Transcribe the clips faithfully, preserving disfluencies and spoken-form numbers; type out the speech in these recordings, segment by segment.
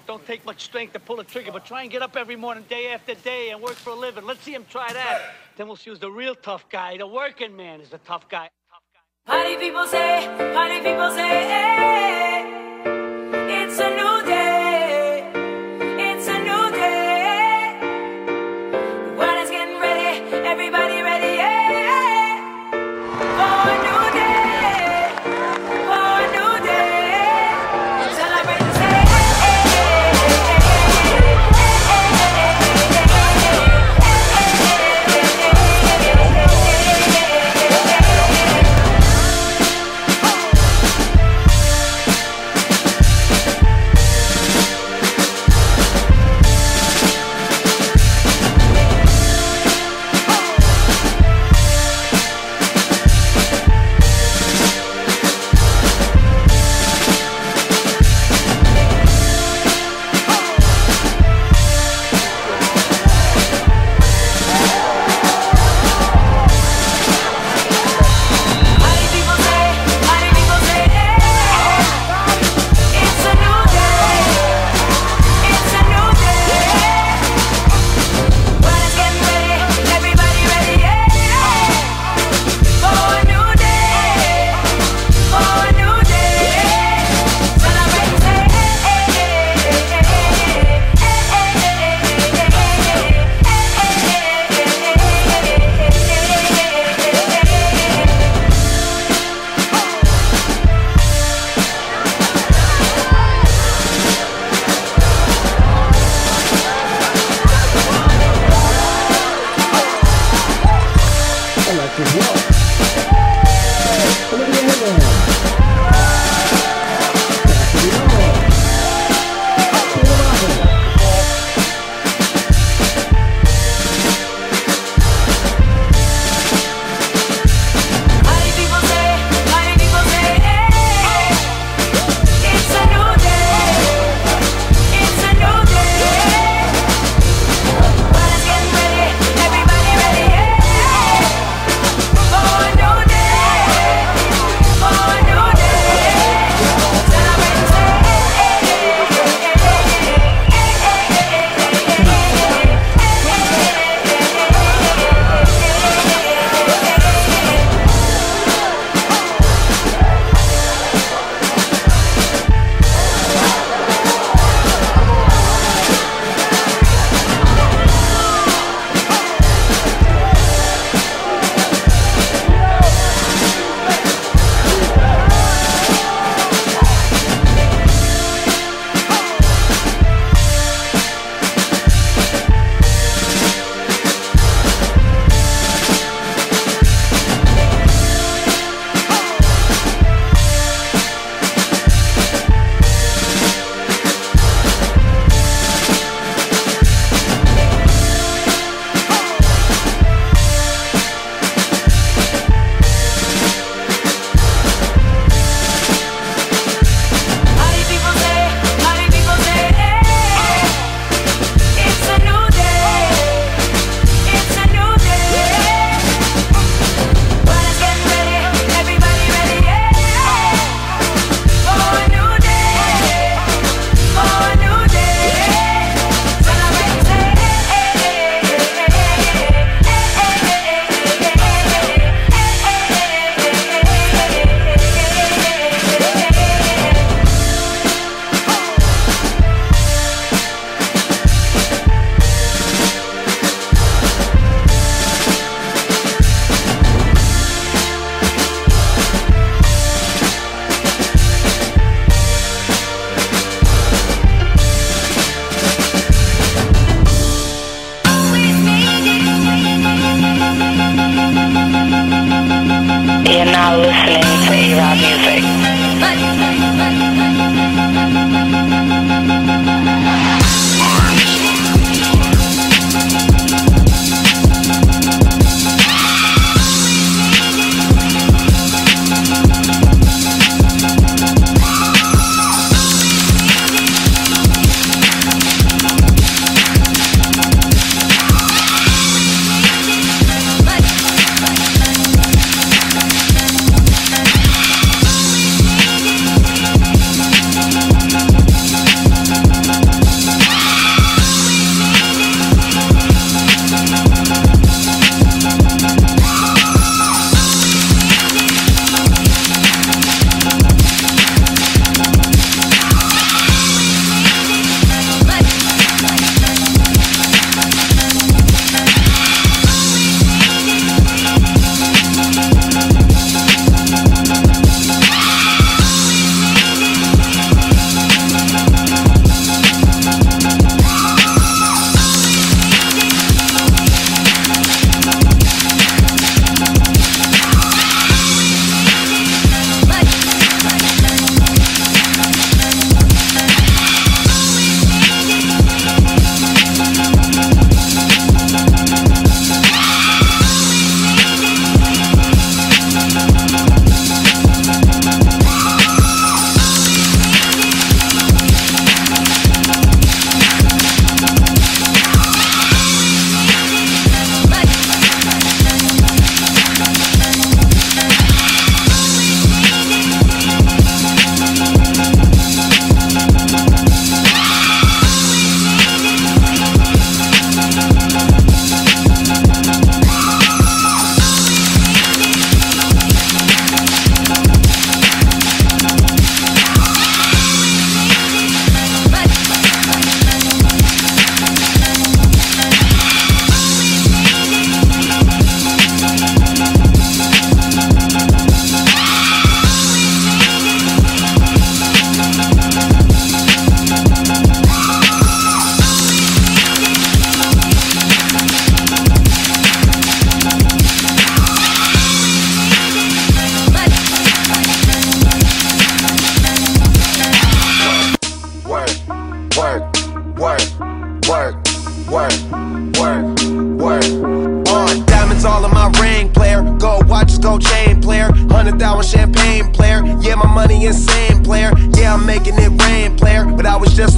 It don't take much strength to pull a trigger, but try and get up every morning, day after day, and work for a living. Let's see him try that. Then we'll see who's the real tough guy. The working man is the tough guy. Party people say, party people say, hey, it's a new day, it's a new day. The world is getting ready, everybody ready, yeah, for a new day, for a new day. Celebrate and say, hey,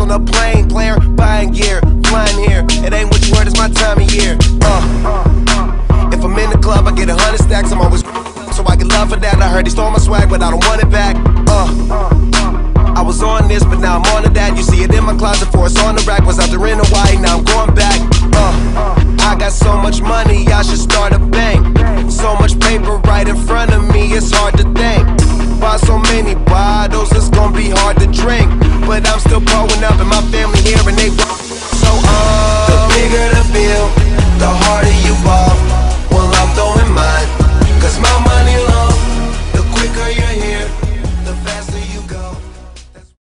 on a plane, player, buying gear, flying here. It ain't what you heard, it's my time of year. Uh, if I'm in the club, I get a hundred stacks. I'm always so I get love for that. I heard he stole my swag, but I don't want it back. Uh, I was on this, but now I'm on to that. You see it in my closet, for it's on the rack. Was out there in Hawaii, now I'm going back. Uh, I got so much money, I should start a bank. So much paper right in front of me, it's hard to think. Buy so many bottles, it's gonna be hard to drink. But I'm still pulling up, and my family here, and they